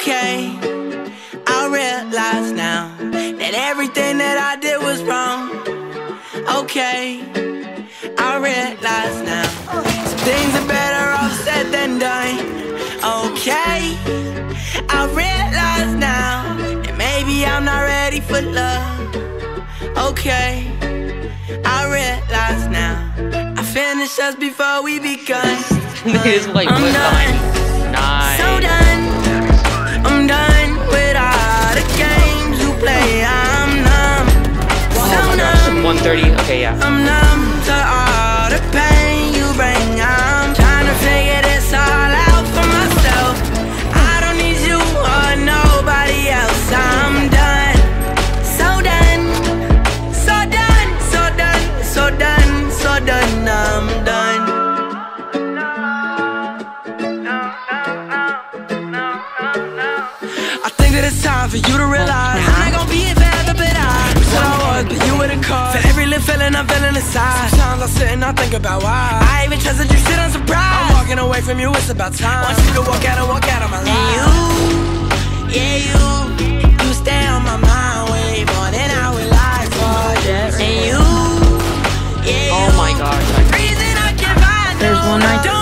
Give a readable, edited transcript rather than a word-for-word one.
Okay, I realize now that everything that I did was wrong. Okay, I realize now some things are better off said than done. Okay, I realize now that maybe I'm not ready for love. Okay, I realize now I finished us before we begun. It's like I'm done. Nice. So done. I'm done with all the games you play. I'm numb. So numb. 130. Okay, yeah. I'm numb to all the pain you bring. I'm trying to figure this all out for myself. I don't need you or nobody else. I'm done. So done. So done. So done. So done. So done. I'm done. I think that it's time for you to realize I'm not gonna be here forever, but I said I was, but you were the cause. For every little feeling I'm feeling inside. Sometimes I sit and I think about why I even trusted you, shit, I'm surprised. I'm walking away from you, it's about time. Want you to walk out of my life. And you stay on my mind way more than I would like for. And you, Oh my gosh. reason I can find. There's one right there.